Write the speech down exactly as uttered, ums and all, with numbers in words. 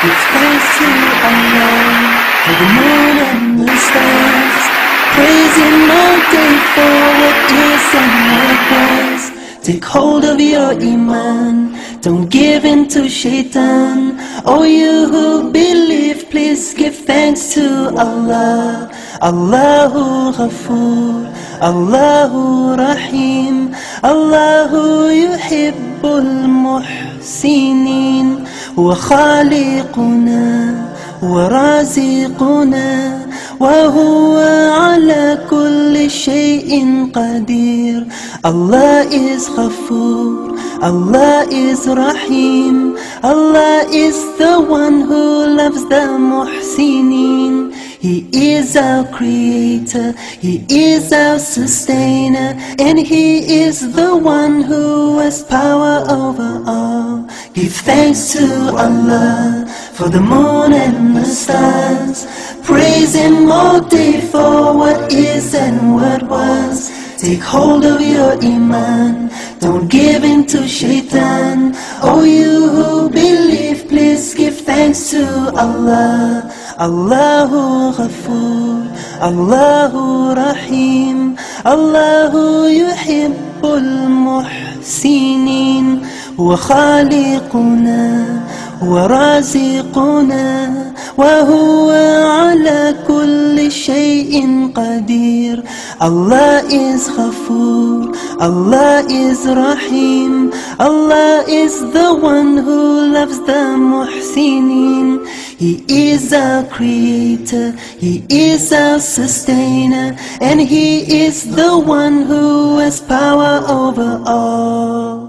Give thanks to Allah for the moon and the stars. Praise Him all day for what is and what was. Take hold of your iman, don't give in to shaitan. Oh, you who believe, please give thanks to Allah. Allahu Ghafoor, Allahu Rahim, Allahu yuhibbul muhsinin. Huwa khaliquna, huwa raziquna, wa huwa ala kulli shay'in qadir. Allah is Ghafoor, Allah is Rahim, Allah is the one who loves the muhsinin. He is our creator, He is our sustainer, and He is the one who has power over all. Give thanks to Allah for the moon and the stars. Praise Him all day for what is and what was. Take hold of your iman, don't give in to shaitan. Oh, you who believe, please give thanks to Allah. Allahu Ghafoor, Allahu Rahim, Allahu yuhibbul muhsinin. Huwa khaliquna, huwa raziquna, wa huwa ala kulli shay'in qadir. Allah is Ghafoor, Allah is Rahim, Allah is the one who loves the muhsinin. He is our creator, He is our sustainer, and He is the one who has power over all.